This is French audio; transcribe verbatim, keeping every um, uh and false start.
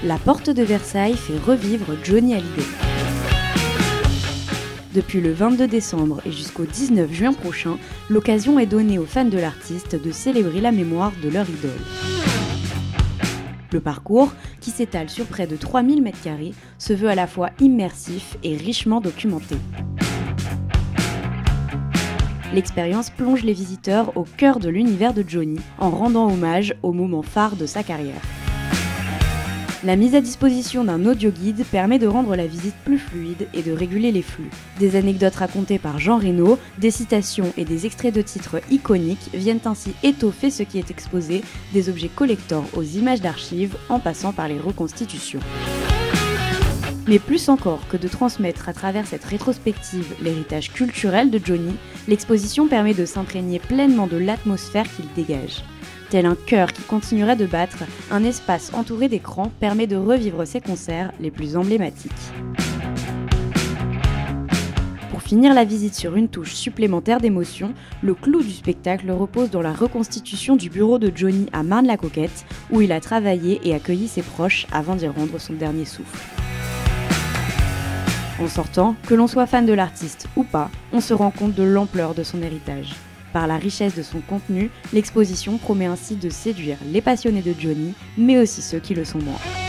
La Porte de Versailles fait revivre Johnny Hallyday. Depuis le vingt-deux décembre et jusqu'au dix-neuf juin prochain, l'occasion est donnée aux fans de l'artiste de célébrer la mémoire de leur idole. Le parcours, qui s'étale sur près de trois mille mètres carrés, se veut à la fois immersif et richement documenté. L'expérience plonge les visiteurs au cœur de l'univers de Johnny, en rendant hommage au moment phare de sa carrière. La mise à disposition d'un audio-guide permet de rendre la visite plus fluide et de réguler les flux. Des anecdotes racontées par Jean Reno, des citations et des extraits de titres iconiques viennent ainsi étoffer ce qui est exposé, des objets collector aux images d'archives en passant par les reconstitutions. Mais plus encore que de transmettre à travers cette rétrospective l'héritage culturel de Johnny, l'exposition permet de s'imprégner pleinement de l'atmosphère qu'il dégage. Tel un cœur qui continuerait de battre, un espace entouré d'écrans permet de revivre ses concerts les plus emblématiques. Pour finir la visite sur une touche supplémentaire d'émotion, le clou du spectacle repose dans la reconstitution du bureau de Johnny à Marne-la-Coquette, où il a travaillé et accueilli ses proches avant d'y rendre son dernier souffle. En sortant, que l'on soit fan de l'artiste ou pas, on se rend compte de l'ampleur de son héritage. Par la richesse de son contenu, l'exposition promet ainsi de séduire les passionnés de Johnny, mais aussi ceux qui le sont moins.